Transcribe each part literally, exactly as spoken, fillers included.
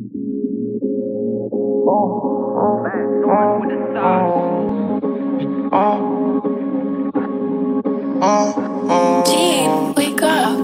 Sowards with the sauce. Gee, wake up.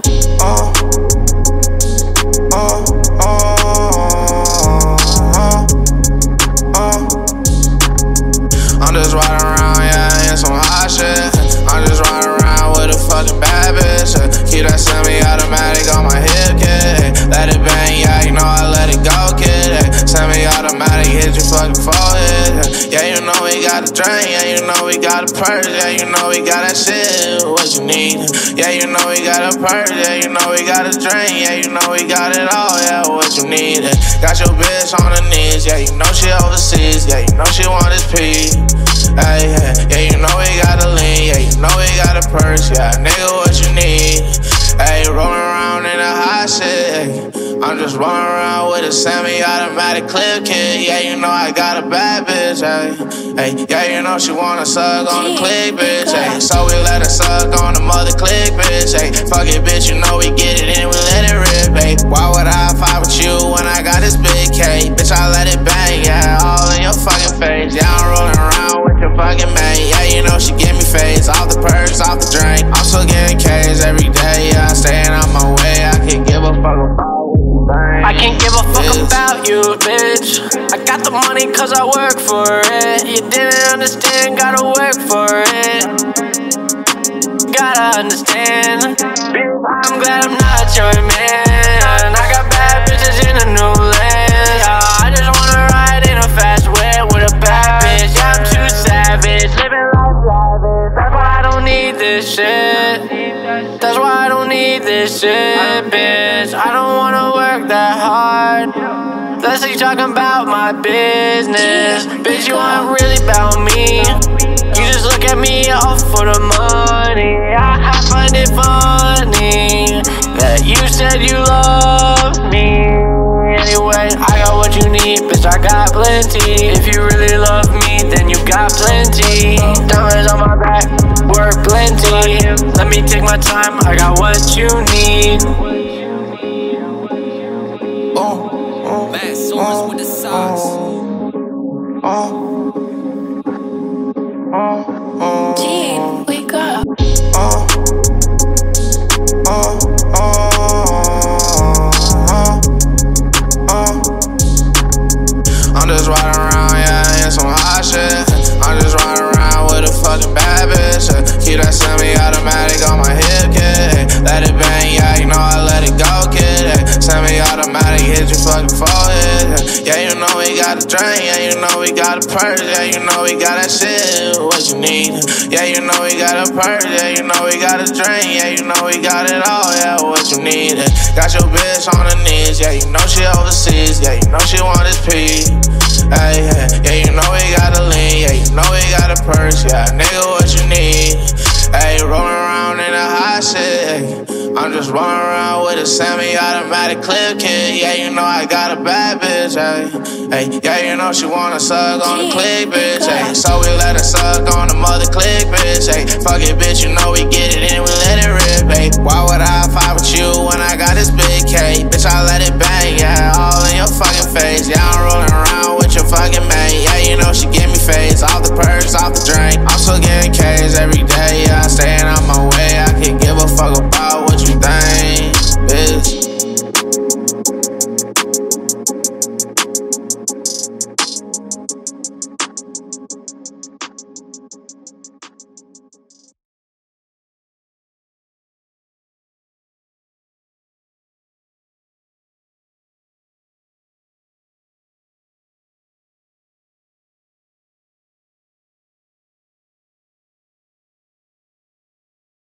I'm just riding around, yeah, in some hot shit. I'm just riding around with a fucking bad bitch. Keep that semi-automatic on my hip, kid. Let it bang, yeah, you know I let it go, kid. Semi-automatic hit your fucking forehead. Yeah, you know we got a drink, yeah, you know we got a purse, yeah, you know we got that shit. What you need? Yeah, you know we got a purse, yeah, you know we got a drink, yeah, you know we got it all, yeah, what you need? Got your bitch on her knees, yeah, you know she overseas, yeah, you know she want this pee. Hey, yeah, yeah, you know we got a lean, yeah, you know we got a purse, yeah, nigga, what you need? Hey, rolling around in a hot shit. I'm just rolling around with a semi-automatic clip kit. Yeah, you know I got a bad bitch. Hey, hey, yeah, you know she wanna suck on the click, bitch. Hey, so we let her suck on the mother click, bitch. Hey, fuck it, bitch, you know we get it and we let it rip. Hey, why would I fight with you when I got this big K? Bitch, I let it bang, yeah, all in your fucking face. Yeah, I'm rolling around with your fucking mate. Yeah, you know she give me face, off the perks, off the drink. I'm still getting K's every day. Yeah, I'm staying on my way. I can't give a fuck about I can't give a fuck about you, bitch. I got the money cause I work for it. You didn't understand, gotta work for it. Gotta understand. I'm glad I'm not your man. I got bad bitches in a new land. I just wanna ride in a fast whip with a bad bitch. Yeah, I'm too savage, living life lavish. That's why I don't need this shit. That's why I don't need this shit, bitch. I don't wanna work that hard. Let's see talking about my business. Bitch, you ain't really about me. You just look at me all for the money. I, I find it funny that you said you love me. Anyway, I got what you need, bitch, I got plenty. If you really love me, then you got plenty. Diamonds on my back, work plenty. Let me take my time, I got what you need. Oh, oh, Man, Sowards with the sauce. Gee, wake up. I'm just riding around, yeah, in some hot shit. I'm just riding around with a fucking bad bitch. Keep that semi-automatic on my hip, kid. Let it bang, yeah, you know I let it go, kid. Semi-automatic hit your fucking forehead. Yeah, you know we got a drink, yeah, you know we got a purse, yeah, you know we got that shit. What you need? Yeah, you know we got a purse, yeah, you know we got a drink, yeah, you know we got it all, yeah, what you need? Got your bitch on her knees, yeah, you know she overseas, yeah, you know she want this pee. Hey, yeah, yeah, you know we got a lean, yeah, you know we got a purse, yeah, nigga, what you need? Hey, rolling around in a hot shit. I'm just rolling around with a semi-automatic clip kit. Yeah, you know I got a bad bitch. Hey, hey, yeah, you know she wanna suck on the click, bitch. Hey, so we let her suck on the mother click, bitch. Hey, fuck it, bitch, you know we get it and we let it rip. Hey, why would I fight with you when I got this big K? Bitch, I let it bang, yeah, all in your fucking face. Yeah, I'm rolling around with your fucking mate. Yeah, you know she give me face, off the perks, off the drink. I'm still getting K's every day.